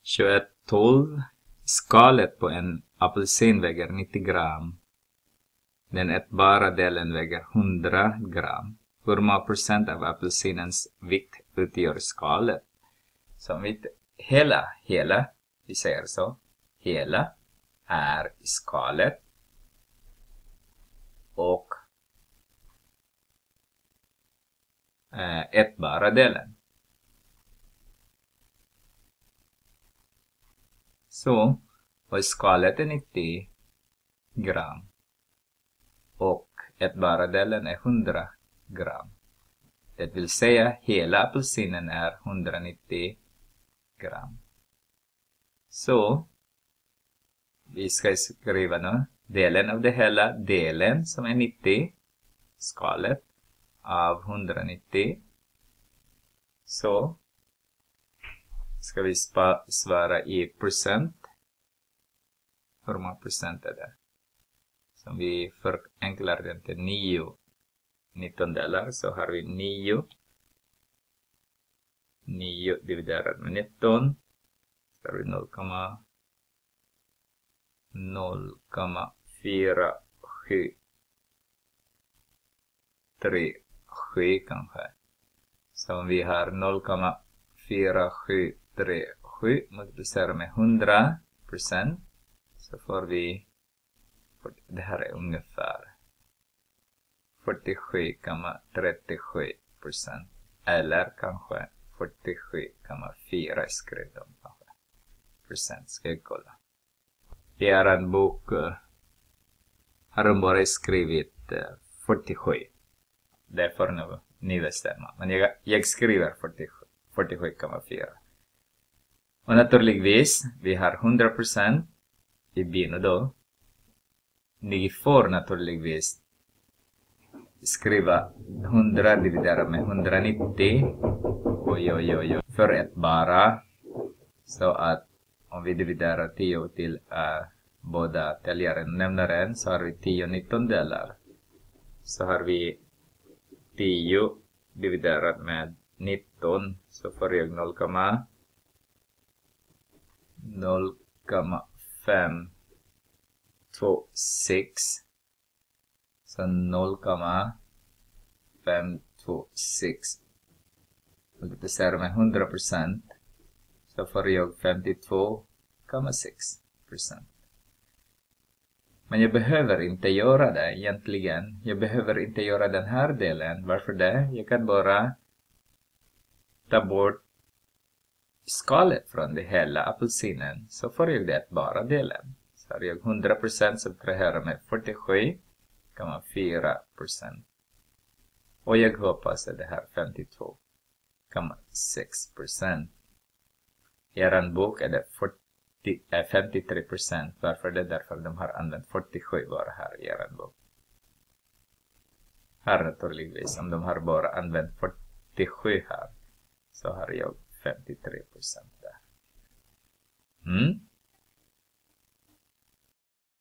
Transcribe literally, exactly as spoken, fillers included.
tjugoett tolv. Skalet på en apelsin väger nittio gram. Den ätbara delen väger hundra gram. Hur många procent av apelsinens vikt utgör skalet? Så vi hela, hela, vi säger så. Hela är i skalet. Och äh, ätbara delen. Så, och skalet är nittio gram. Och ätbara delen är hundra gram. Det vill säga hela apelsinen är hundranittio gram. Så, vi ska skriva nu delen av det hela, delen som är nittio, skalet av hundranittio. Så, ska vi svara i procent. Hur många procent är det? Så vi förenklar den till nio nittondelar, så har vi nio. nio dividerat med nitton. Så har vi noll komma fyra sju tre sju kanske. Så om vi har noll komma fyra sju tre sju multiplicerar med hundra procent, så får vi, det här är ungefär fyrtiosju komma trettiosju procent, eller kanske fyrtiosju komma fyra skrivit om kanske. Procent ska jag kolla. I er bok uh, har de bara skrivit uh, fyrtiosju. Det får nu ni bestämma. Men jag, jag skriver fyrtiosju komma fyra. Och naturligtvis, vi har hundra procent i bin och då. Ni får naturligtvis skriva hundra dividerat med hundranittio. Oj, oj, oj, oj. För ett bara. Så att om vi dividerar tio till uh, båda täljaren och nämnaren, så har vi tio nittondelar. Så har vi tio dividerat med nitton, så får jag noll komma fem två sex. Så noll komma fem två sex multiplicerar med hundra procent. Så får jag femtiotvå komma sex procent. Men jag behöver inte göra det egentligen. Jag behöver inte göra den här delen. Varför det? Jag kan bara ta bort skalet från det hela apelsinen. Så får jag det bara delen. Så har jag hundra procent subtraherar med fyrtiosju komma fyra procent. Och jag hoppas att det här femtiotvå komma sex procent. I er bok är det femtiotre procent. Varför det? Därför de har använt fyrtiosju bara här i er bok. Här naturligtvis, om de har bara använt fyrtiosju här, så har jag femtiotre procent där. Mm.